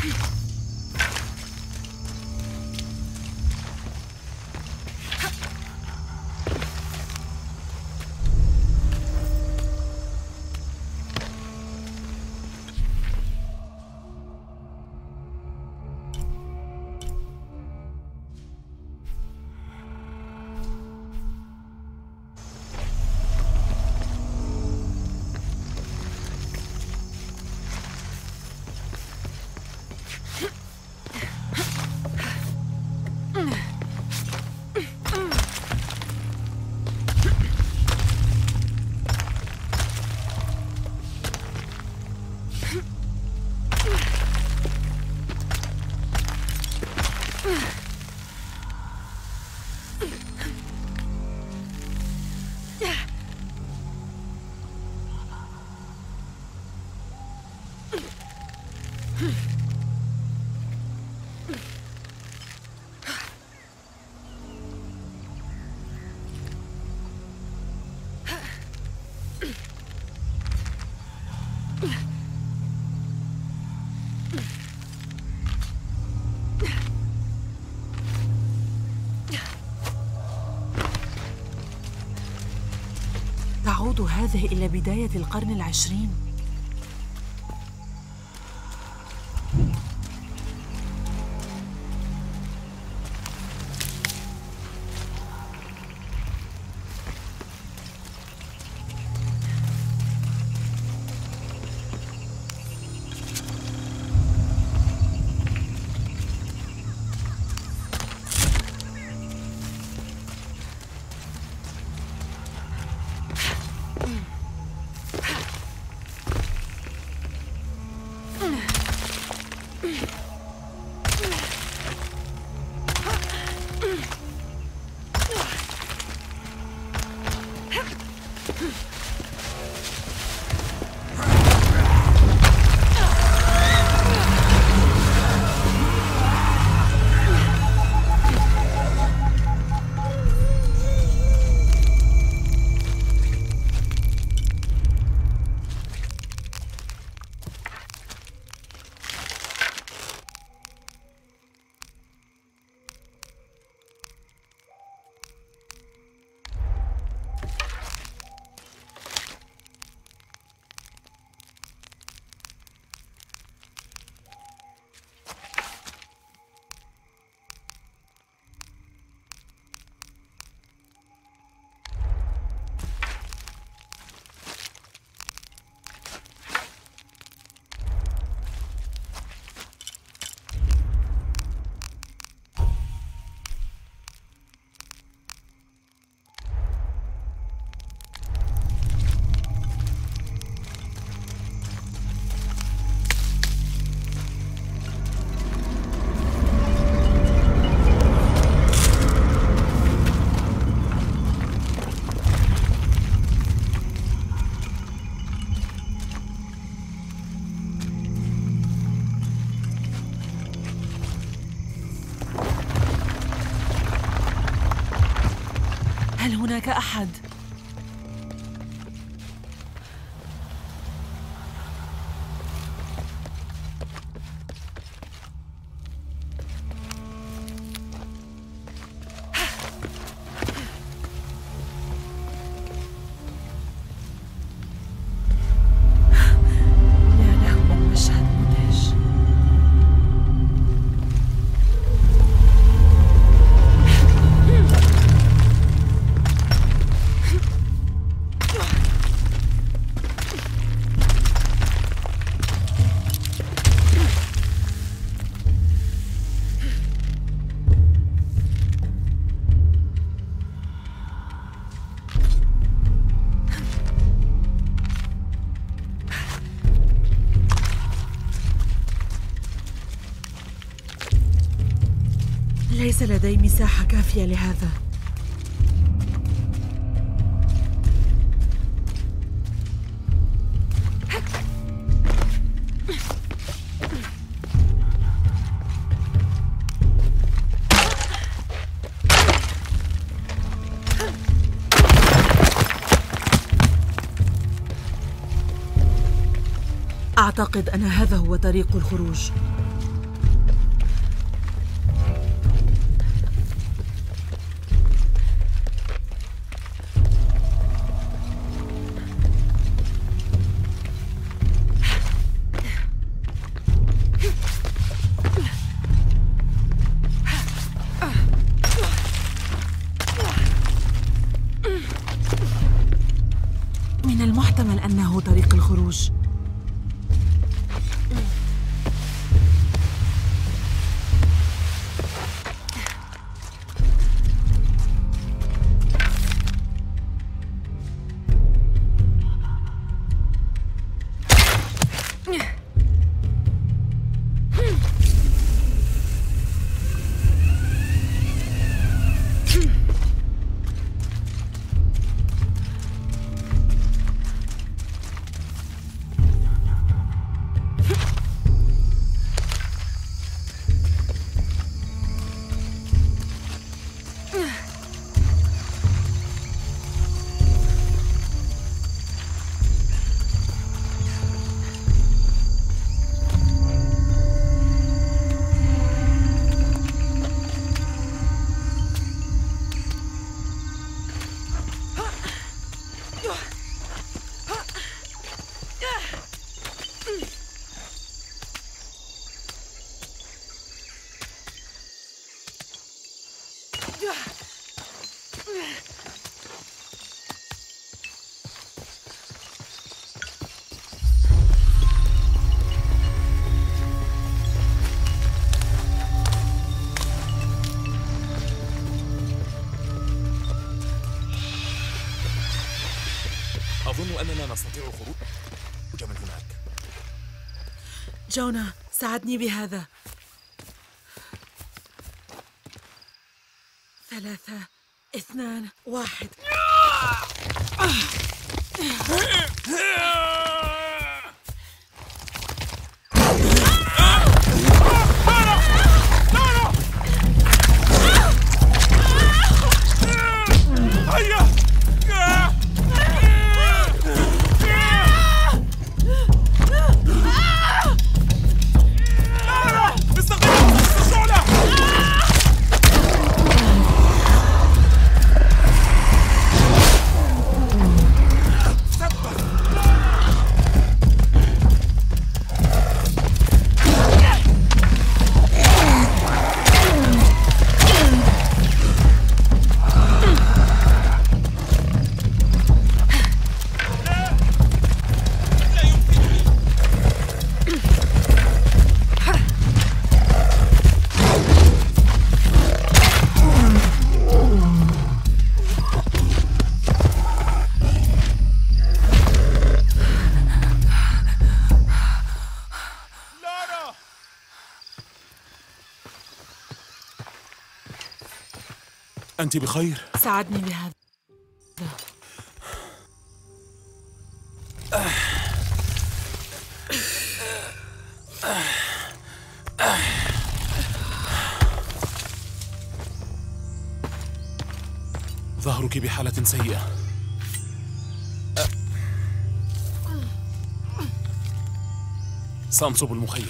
تعود هذه إلى بداية القرن العشرين. هل هناك أحد؟ ليس لدي مساحة كافية لهذا. أعتقد أن هذا هو طريق الخروج. جونا، ساعدني بهذا. 3 2 1. أنت بخير؟ ساعدني بهذا. ظهرك بحالة سيئة. سأنصب المخيم.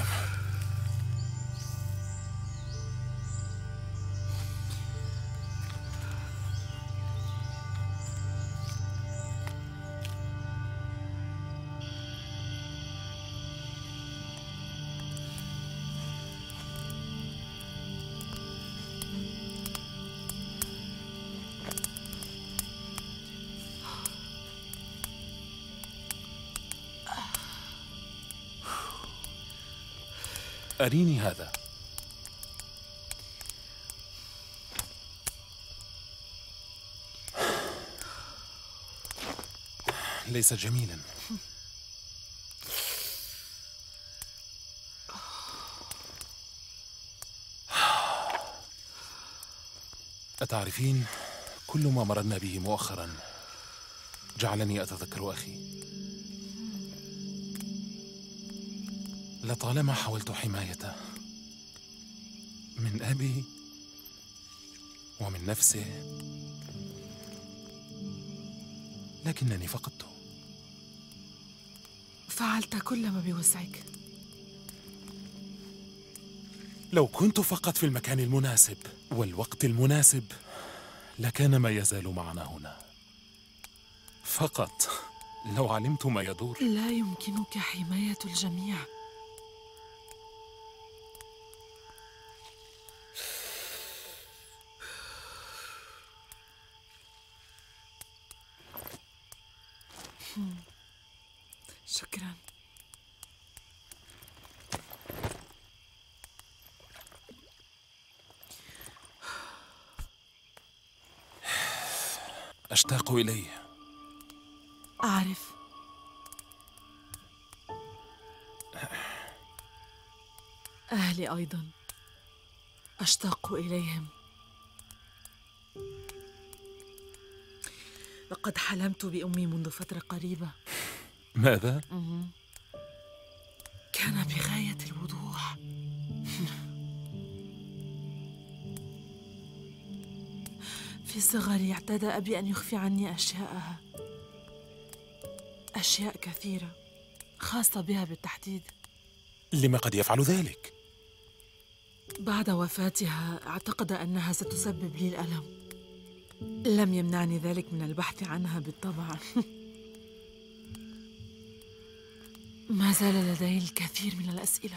أريني هذا. ليس جميلا. أتعرفين، كل ما مررنا به مؤخرا جعلني أتذكر أخي. لطالما حاولت حمايته من أبي ومن نفسه، لكنني فقدته. فعلت كل ما بوسعك. لو كنت فقط في المكان المناسب والوقت المناسب لكان ما يزال معنا هنا. فقط لو علمت ما يدور. لا يمكنك حماية الجميع. شكرا. أشتاق إليه. أعرف. أهلي أيضا أشتاق إليهم. لقد حلمت بأمي منذ فترة قريبة. ماذا؟ كان بغاية الوضوح. في صغري اعتاد أبي أن يخفي عني أشياء كثيرة خاصة بها بالتحديد. لما قد يفعل ذلك؟ بعد وفاتها اعتقد أنها ستسبب لي الألم. لم يمنعني ذلك من البحث عنها بالطبع. ما زال لدي الكثير من الأسئلة.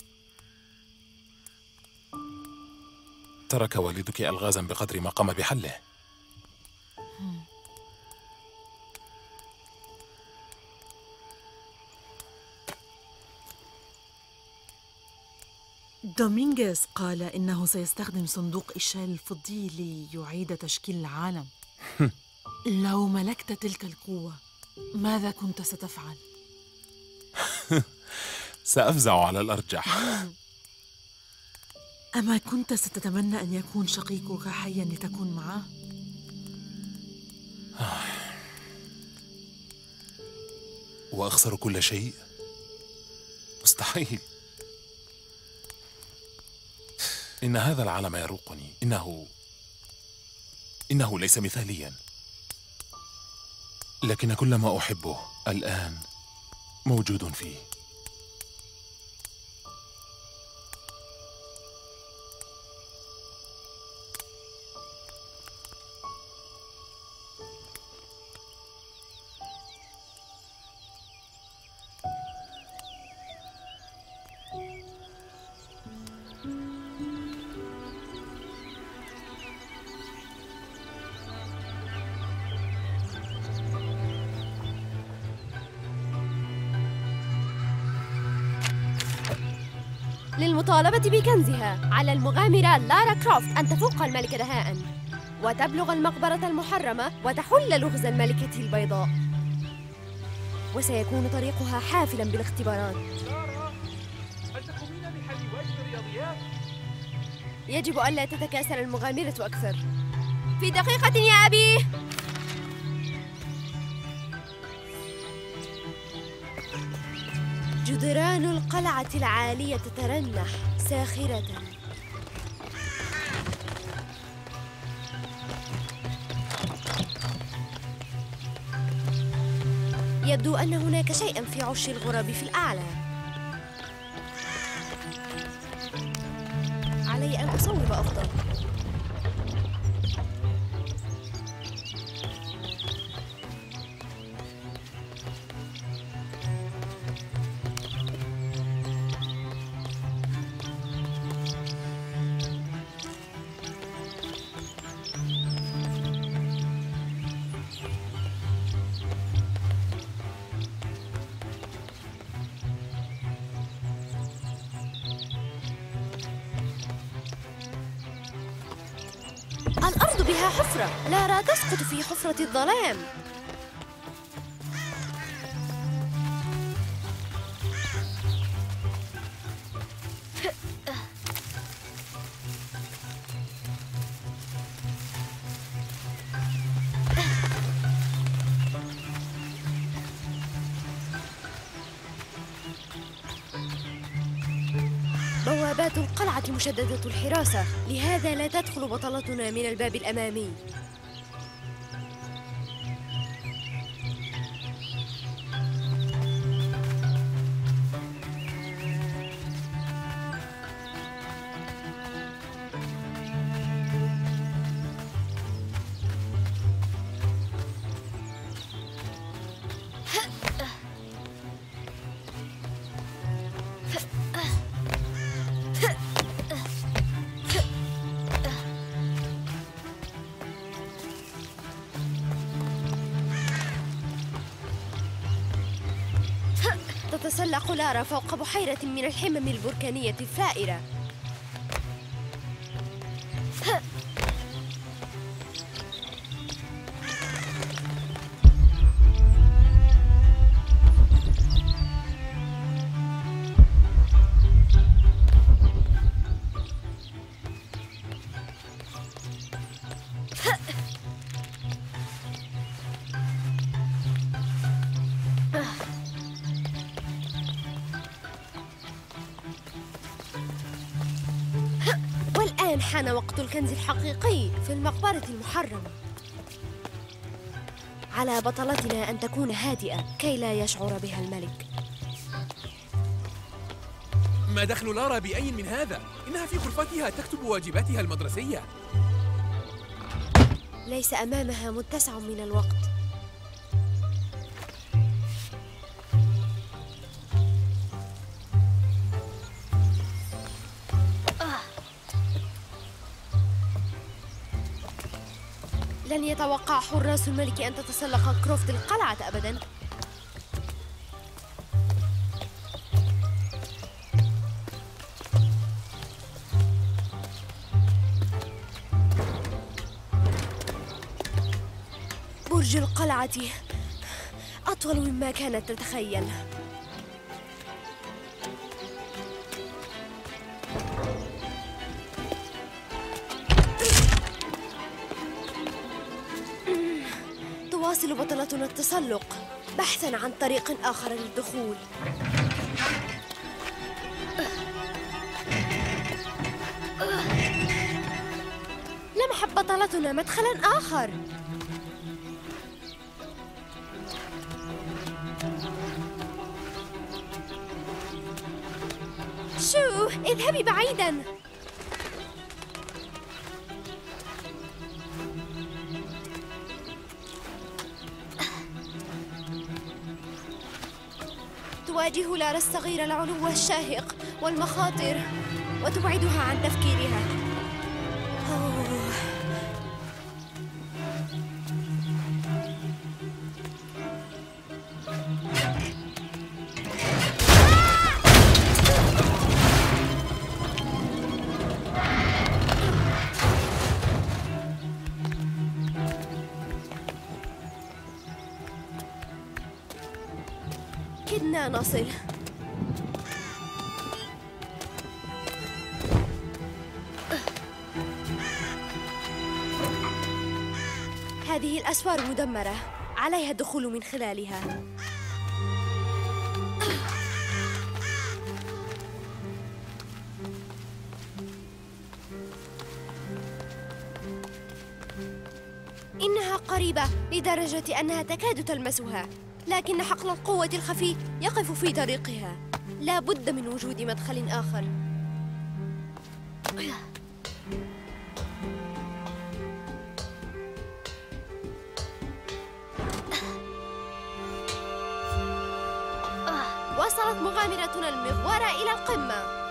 ترك والدك ألغازا بقدر ما قام بحله. دومينغيز قال إنه سيستخدم صندوق إشال الفضي ليعيد تشكيل العالم. لو ملكت تلك القوة ماذا كنت ستفعل؟ سأفزع على الأرجح. أما كنت ستتمنى أن يكون شقيقك حياً لتكون معه؟ وأخسر كل شيء؟ مستحيل. إن هذا العالم يروقني. إنه ليس مثالياً، لكن كل ما أحبه الآن موجود فيه. للمطالبة بكنزها، على المغامرة لارا كروفت أن تفوق الملكة دهاءً وتبلغ المقبرة المحرمة وتحل لغز الملكة البيضاء، وسيكون طريقها حافلاً بالاختبارات. لارا، هل تقومين بحل واجب الرياضيات؟ يجب ألا تتكاسل المغامرة أكثر. في دقيقة يا أبي. جدران القلعة العالية تترنح ساخرة. يبدو أن هناك شيئاً في عش الغراب في الأعلى. علي أن أصوب أفضل. الأرض بها حفرة، لارا تسقط في حفرة الظلام. بوابات القلعة مشددة الحراسة، لهذا لا تدخل بطلتنا من الباب الأمامي. تتسلق لارا فوق بحيرة من الحمم البركانية الثائرة. والآن حان وقت الكنز الحقيقي في المقبرة المحرمة. على بطلتنا أن تكون هادئة كي لا يشعر بها الملك. ما دخل لارا بأي من هذا؟ إنها في غرفتها تكتب واجباتها المدرسية. ليس أمامها متسع من الوقت. لن يتوقع حراس الملك أن تتسلق كروفت القلعة أبداً. برج القلعة أطول مما كانت تتخيل. تواصل بطلتنا التسلق بحثاً عن طريق آخر للدخول. لمحت بطلتنا مدخلاً آخر. شو؟ اذهبي بعيداً. تواجه لارا الصغيرة العلو الشاهق والمخاطر وتبعدها عن تفكيرها. كدنا نصل. هذه الأسوار مدمرة، عليها الدخول من خلالها. إنها قريبة لدرجة أنها تكاد تلمسها، لكن حقل القوة الخفي يقف في طريقها. لا بد من وجود مدخل آخر. وصلت مغامرتنا المغوارة إلى القمة.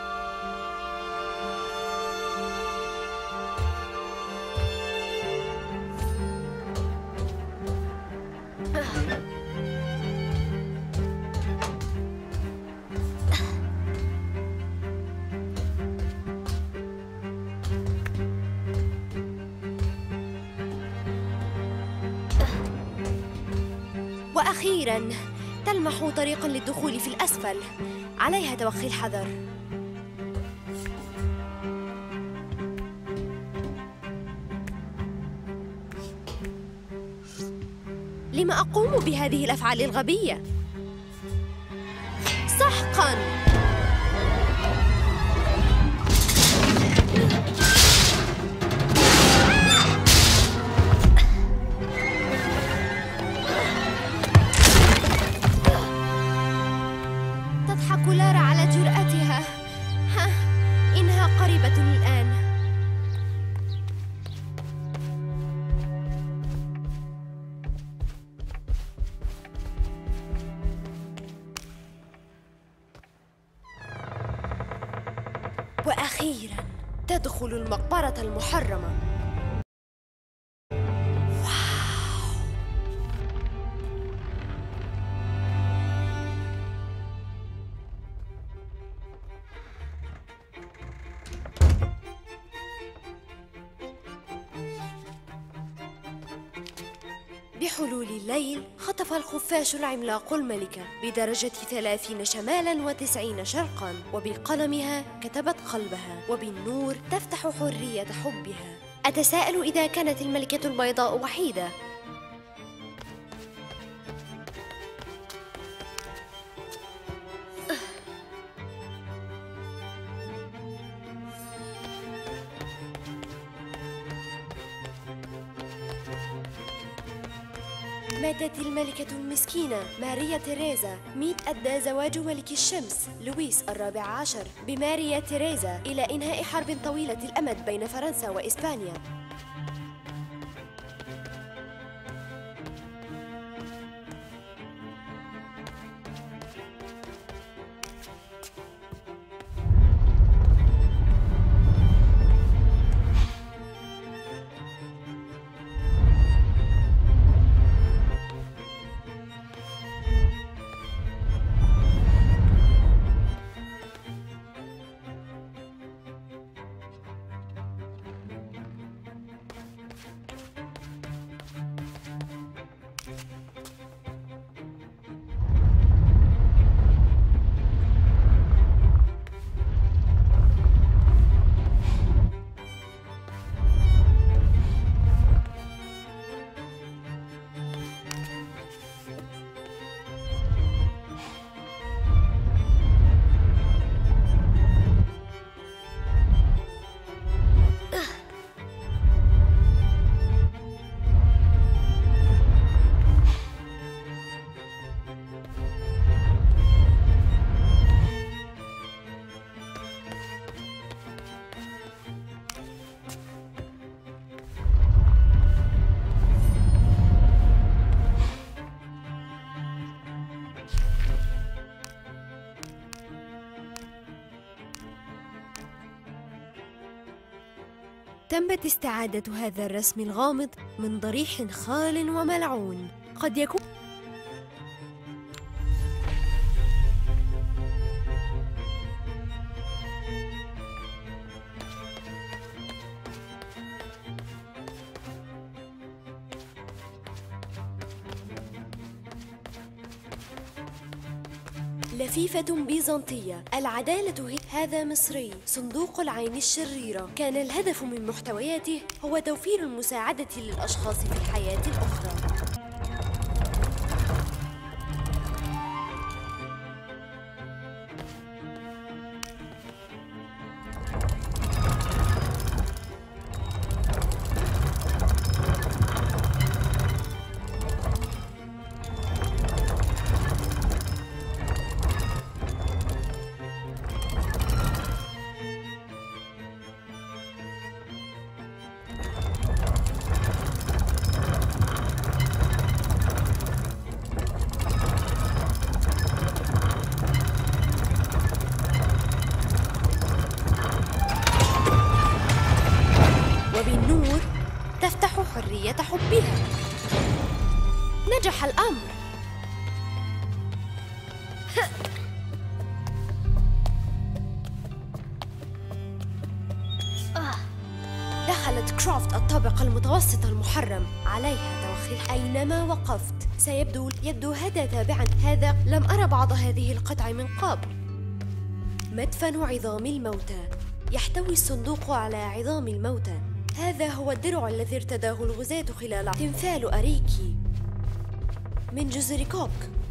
وأخيراً تلمح طريقاً للدخول في الأسفل، عليها توخي الحذر. لم أقوم بهذه الأفعال الغبية؟ سحقاً! تضحك لارا على جرأتها. إنها قريبة الآن. وأخيراً تدخل المقبرة المحرمة. بحلول الليل خطف الخفاش العملاق الملكة بدرجة 30 شمالاً و90 شرقاً، وبقلمها كتبت قلبها، وبالنور تفتح حرية حبها. أتساءل إذا كانت الملكة البيضاء وحيدة. ماتت الملكة المسكينة ماريا تيريزا. ميت أدى زواج ملك الشمس لويس الرابع عشر بماريا تيريزا إلى إنهاء حرب طويلة الأمد بين فرنسا وإسبانيا. تمت استعادة هذا الرسم الغامض من ضريح خال وملعون. قد يكون لفيفة بيزنطية. العدالة هي هذا مصري. صندوق العين الشريرة. كان الهدف من محتوياته هو توفير المساعدة للأشخاص في الحياة الأخرى. وبالنور تفتح حرية حبها. نجح الأمر. دخلت كرافت الطابق المتوسط المحرم. عليها توخي أينما وقفت يبدو هذا تابعا. هذا لم أرى بعض هذه القطع من قبل. مدفن عظام الموتى. يحتوي الصندوق على عظام الموتى. هذا هو الدرع الذي ارتداه الغزاة خلال تمثال أريكي من جزر كوك.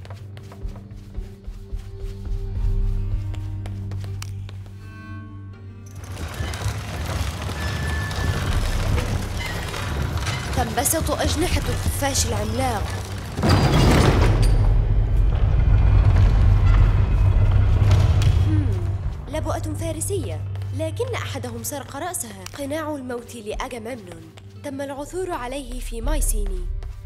تنبسط أجنحة الخفاش العملاق. لبؤة فارسية، لكن أحدهم سرق رأسها. قناع الموت لأجاممنون. تم العثور عليه في مايسيني.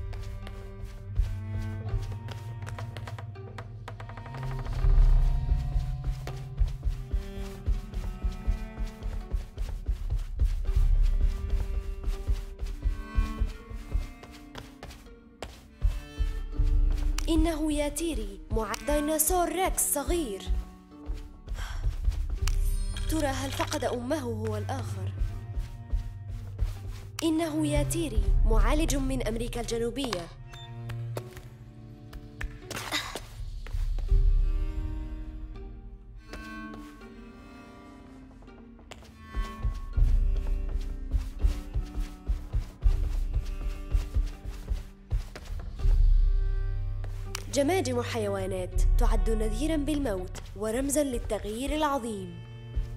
إنه ياتيري ديناصور ريكس صغير. ترى هل فقد أمه هو الآخر؟ إنه ياتيري معالج من أمريكا الجنوبية. جماجم حيوانات تعد نذيراً بالموت ورمزاً للتغيير العظيم.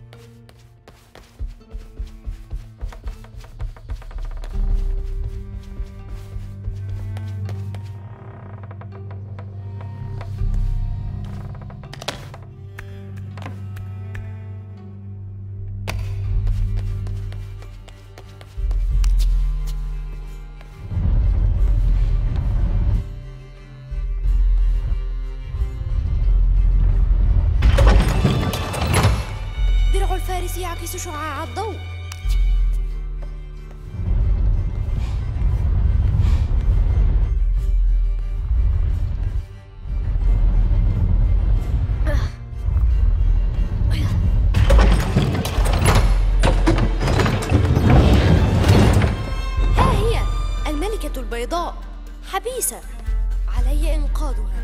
الفارس يعكس شعاع الضوء. ها هي الملكة البيضاء حبيسة، علي إنقاذها.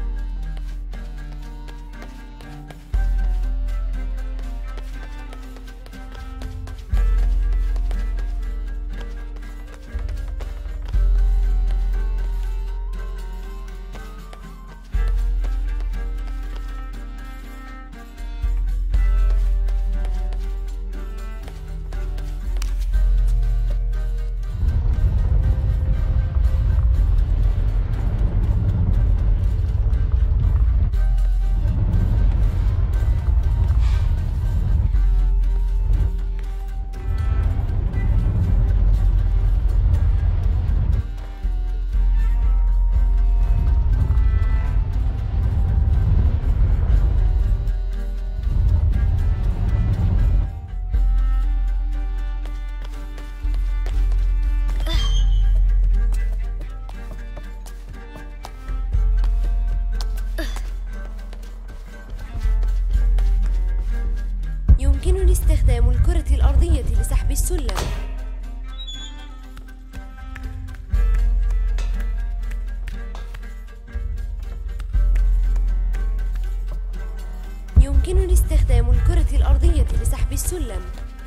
استخدام الكرة الأرضية لسحب السلم. يمكنني استخدام الكرة الأرضية لسحب السلم.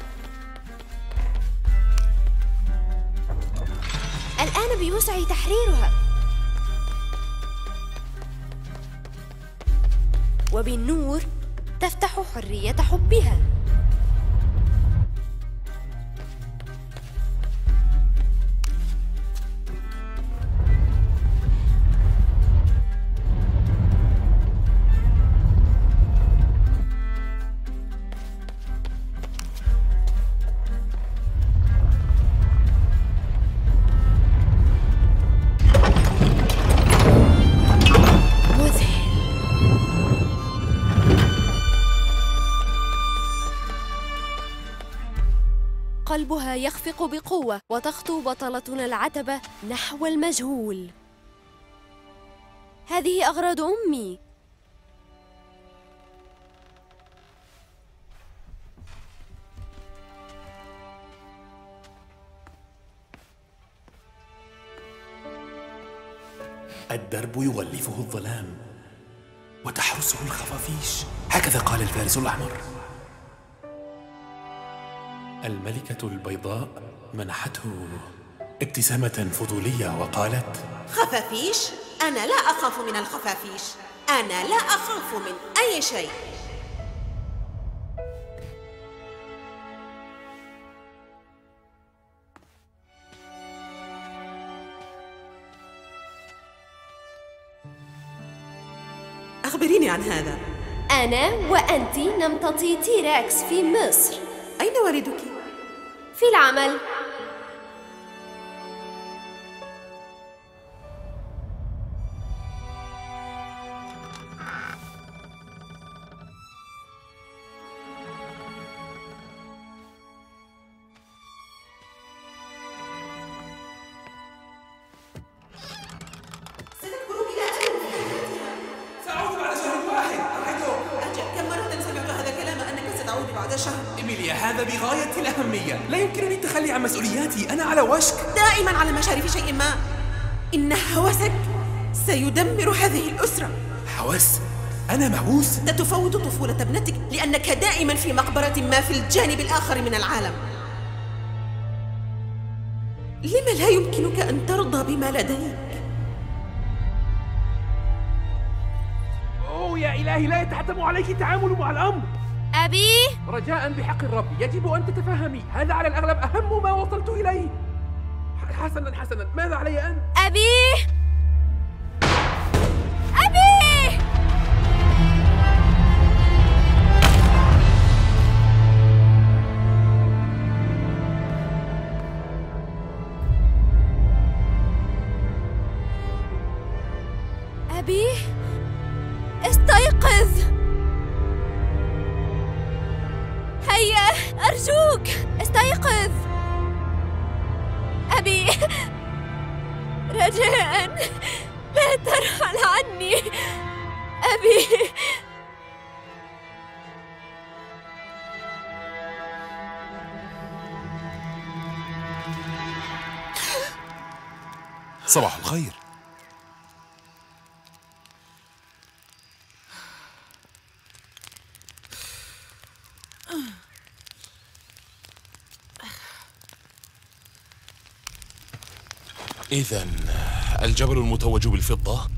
الآن بوسعي تحريرها. وبالنور تفتح حرية حبها. قلبها يخفق بقوة وتخطو بطلتنا العتبة نحو المجهول. هذه أغراض أمي. الدرب يغلفه الظلام وتحرسه الخفافيش، هكذا قال الفارس الأحمر. الملكة البيضاء منحته ابتسامة فضولية وقالت: خفافيش؟ أنا لا أخاف من الخفافيش، أنا لا أخاف من أي شيء. أخبريني عن هذا. أنا وأنت نمتطي تيراكس في مصر. أين والدك؟ في العمل. إيميليا، هذا بغاية الأهمية. لا يمكنني التخلي عن مسؤولياتي، أنا على وشك. دائما على مشارف شيء ما. إن هوسك سيدمر هذه الأسرة. هوس؟ أنا مهووس؟ ستفوت طفولة ابنتك لأنك دائما في مقبرة ما في الجانب الآخر من العالم. لما لا يمكنك أن ترضى بما لديك؟ أوه يا إلهي، لا يتحتم عليك التعامل مع الأمر. أبي؟ رجاء بحق الرب يجب أن تتفهمي، هذا على الأغلب أهم ما وصلت إليه. حسنا، ماذا علي أن؟ أبي؟ أبي؟ أبي؟ استيقظ! هيا أرجوك استيقظ. أبي، رجاء لا ترحل عني. أبي. صباح الخير. إذن الجبل المتوج بالفضة؟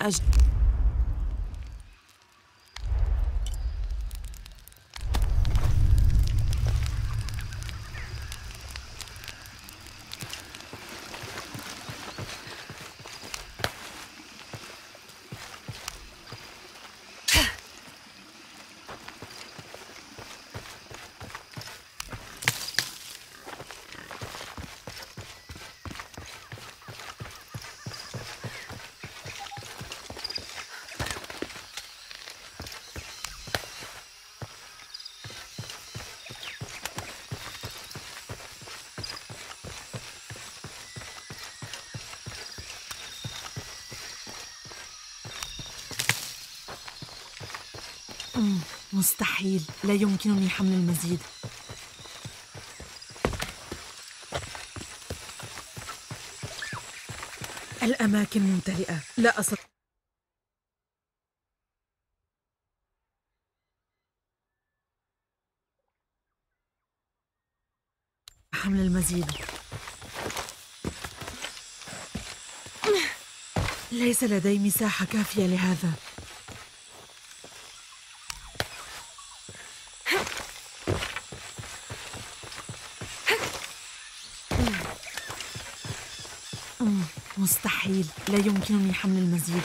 مستحيل، لا يمكنني حمل المزيد. الأماكن ممتلئة، لا أستطيع حمل المزيد. ليس لدي مساحة كافية لهذا. مستحيل، لا يمكنني حمل المزيد.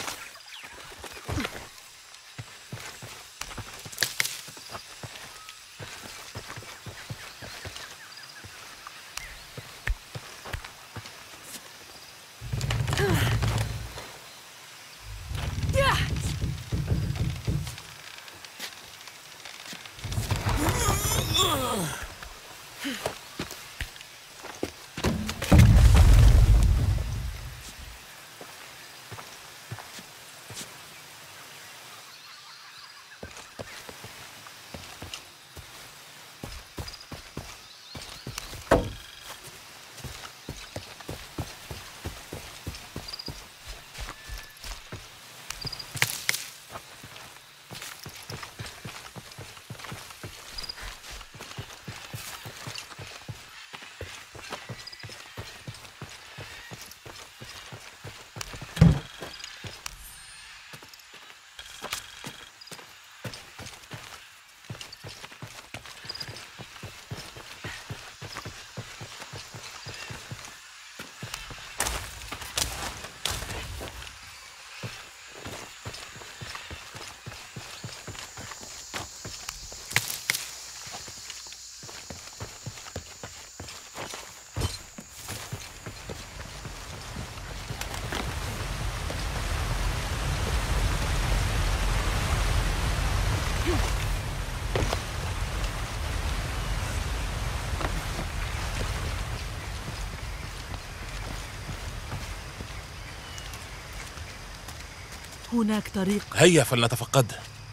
هناك طريق. هيا فلنتفقد.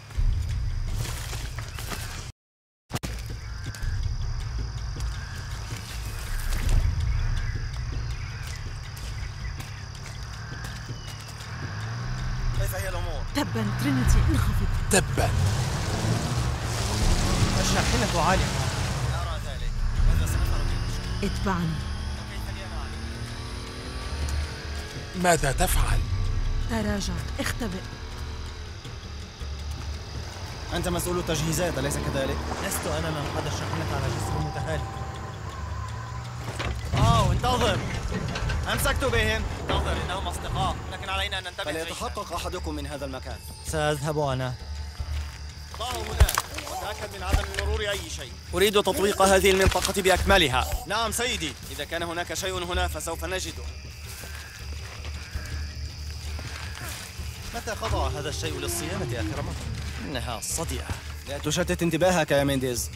كيف هي الأمور؟ تبا ترينيتي، انخفض. تبا. الشاحنة عالية. أرى ذلك. ماذا سنفعل به؟ اتبعني. وكيف لي أنا عليك؟ ماذا تفعل؟ تراجع، اختبئ. أنت مسؤول التجهيزات أليس كذلك؟ لست أنا من قاد الشاحنة على جسر متهالك. انتظر. أمسكت بهم. انتظر، إنهم أصدقاء، لكن علينا أن ننتبه. فليتحقق أحدكم من هذا المكان. سأذهب أنا. ضعه هنا وتأكد من عدم مرور أي شيء. أريد تطبيق هذه المنطقة بأكملها. نعم سيدي، إذا كان هناك شيء هنا فسوف نجده. متى خضع هذا الشيء للصيانة آخر مرة؟ إنها صدئة. لا تشتت انتباهك يا مينديز.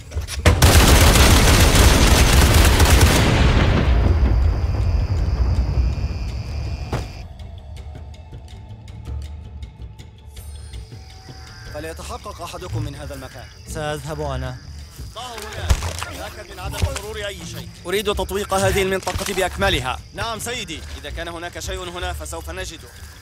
فليتحقق أحدكم من هذا المكان. سأذهب أنا. ضعه هنا. تأكد من عدم مرور أي شيء. أريد تطبيق هذه المنطقة بأكملها. نعم سيدي، إذا كان هناك شيء هنا فسوف نجده.